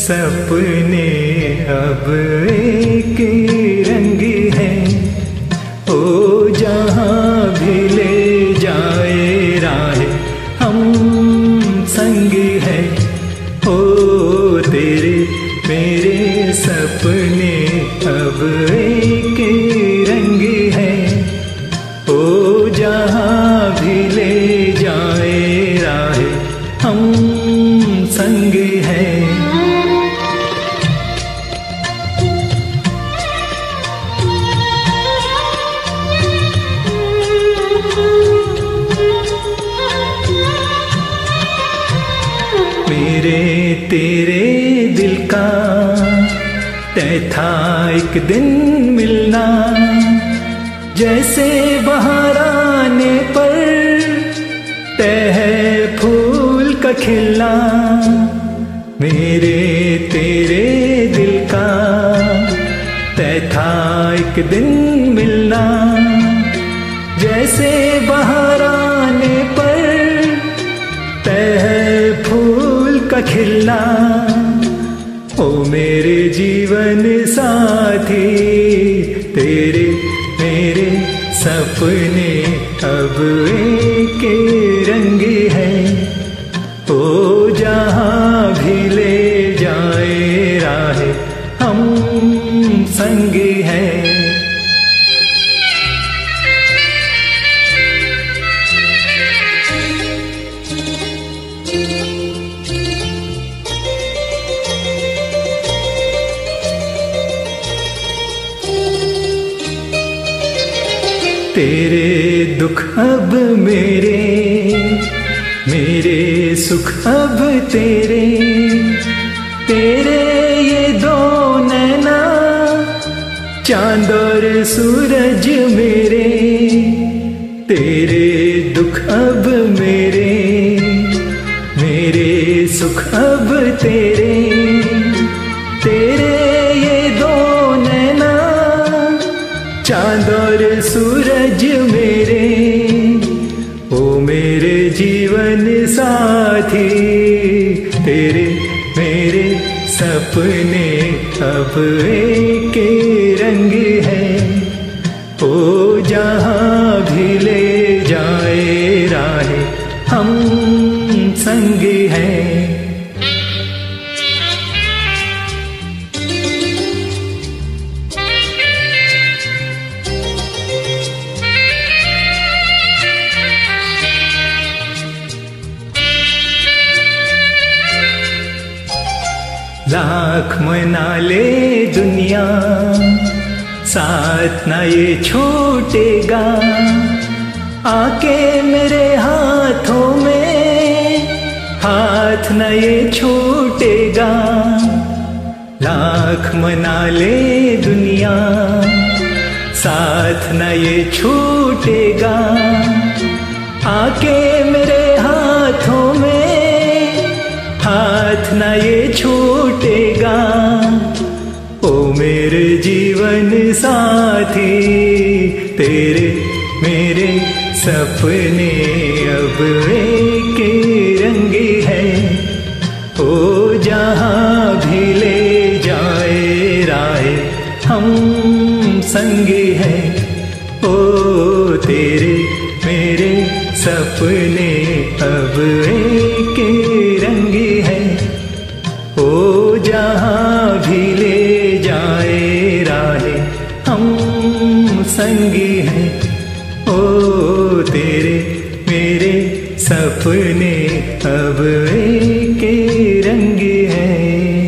सपने अब एक रंग है। ओ जहाँ भी ले जाए राह हम संग है। ओ तेरे मेरे सपने अब एक रंग है। ओ जहाँ भी ले जाए राह हम संग है। मेरे तेरे दिल का तय था एक दिन मिलना, जैसे बहार आने पर तय है फूल का खिलना। मेरे तेरे दिल का तय था एक दिन मिलना, जैसे बहार आने पर तय है फूल का खिलना। ओ मेरे जीवन साथी तेरे मेरे सपने अब एक रंग है। ओ जहाँ भी ले जाए राह हम संग है। तेरे दुख अब मेरे, मेरे सुख अब तेरे। तेरे ये दो नैना चांद और सूरज मेरे। तेरे दुख अब मेरे, मेरे सुख अब तेरे। तेरे ये दो नैना चांद और सूरज मेरे। ओ मेरे जीवन साथी तेरे मेरे सपने अब एक रंग है। ओ जहाँ भी ले जाए राह हम संग है। लाख मना ले दुनिया साथ ना ये छूटेगा। आके मेरे हाथों में हाथ ना ये छूटेगा। लाख मना ले दुनिया साथ ना ये छूटेगा। आके मेरे हाथों में हाथ ना ये छूटेगा। ओ मेरे जीवन साथी तेरे मेरे सपने अब एक रंग है। ओ जहाँ भी ले जाए राह हम संग है। ओ तेरे मेरे सपने अब एक रंग है। ओ जहाँ भी ले जाए राह हम संग है। ओ तेरे मेरे सपने अब एक रंग है।